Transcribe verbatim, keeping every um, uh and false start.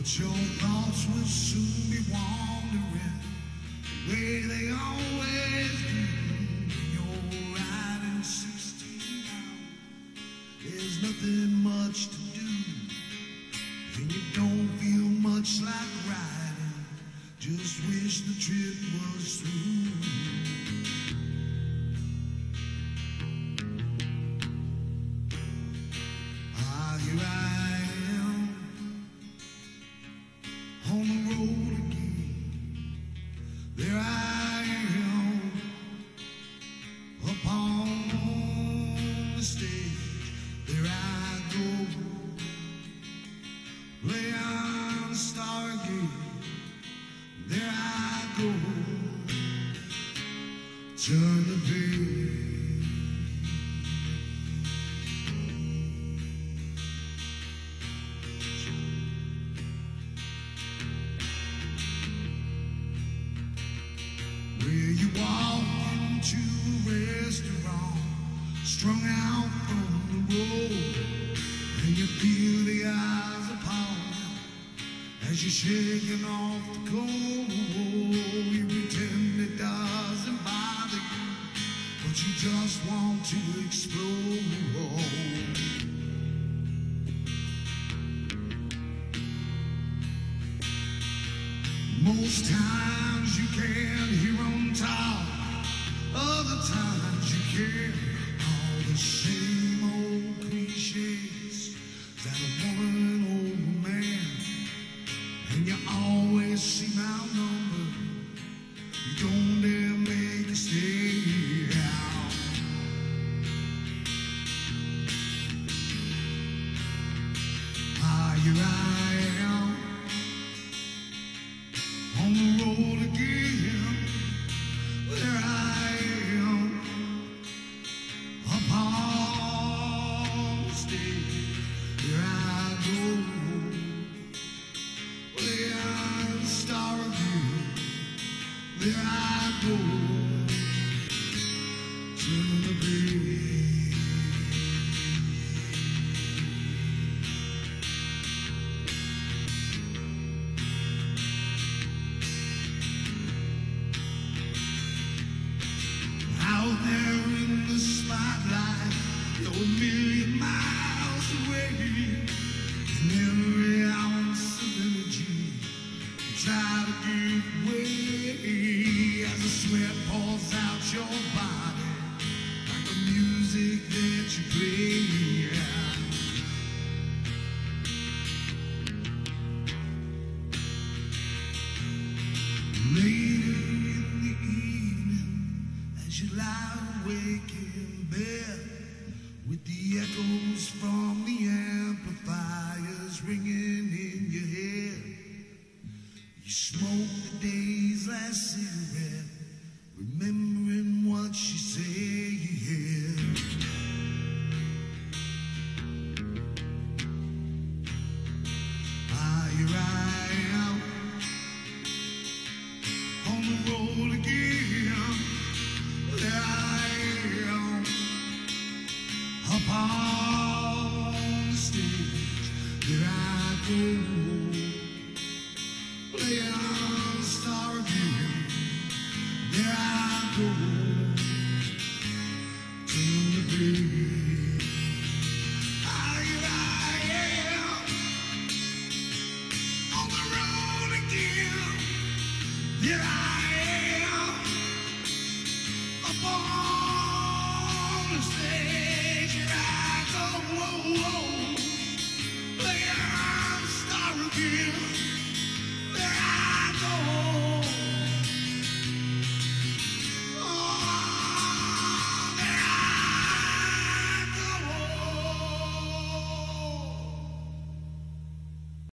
Your thoughts will soon be wandering the way they always do. You're riding sixteen now, there's nothing much to do, and you don't feel much like riding, just wish the trip was through. Ah, here I on the road again, there I am, upon the stage, there I go, play on the star again, there I go, turn the page. Where you walk into a restaurant, strung out from the road, and you feel the eyes upon you as you're shaking off the cold. You pretend it doesn't bother you, but you just want to explode. Most times you can't hear them talk, other times you can. All the same old cliches that a woman or a man, and you always seem outnumbered. You don't dare make a stay out. Ah, here I am on the road again, there I am, upon the stage, there I go, play on the star again, there I go, turn the page. Out there in the spotlight, you're a million miles away, and every ounce of energy you try to give way as the sweat pours out your body like the music that you play. Later in the evening, as you lie awake in bed, with the echoes from the amplifiers ringing in your head, you smoke the day's last cigarette, remembering what she said. Ah, here I am on the road again, there I am, upon the stage, there I go, play on the star again, there I go, turn the page. Ah, here I am on the road again, there I